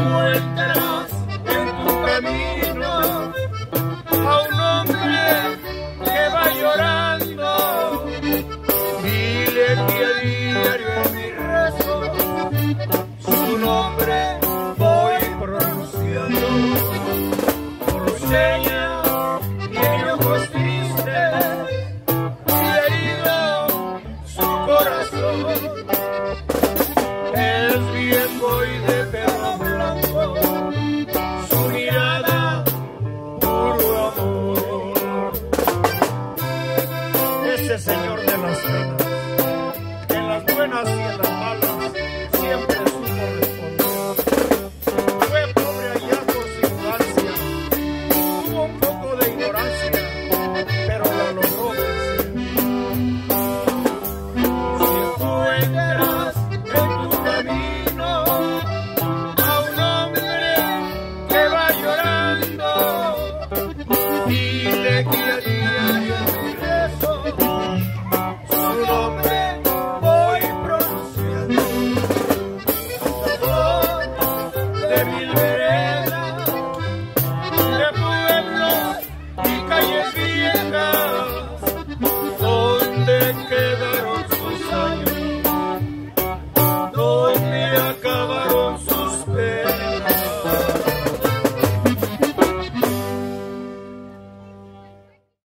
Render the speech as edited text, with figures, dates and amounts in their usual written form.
encuentras en tu camino a un hombre que va llorando, dile que a diario en mi rezo su nombre voy pronunciando. Por señas y en ojos tristes y herido su corazón. Es viejo y de pelo blanco, su mirada puro amor. Ese señor de las penas, que en las buenas y en las malas siempre supo responder. Fue pobre allá por su infancia, tuvo un poco de ignorancia, pero la logró vencer. Si encuentras en tu camino a un hombre que va llorando, dile que a día